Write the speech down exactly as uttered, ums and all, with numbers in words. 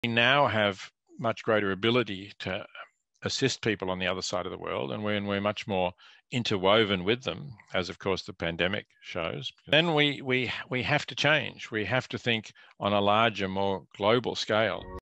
We now have much greater ability to assist people on the other side of the world, and when we're much more interwoven with them, as of course the pandemic shows, then we we we have to change. We have to think on a larger, more global scale.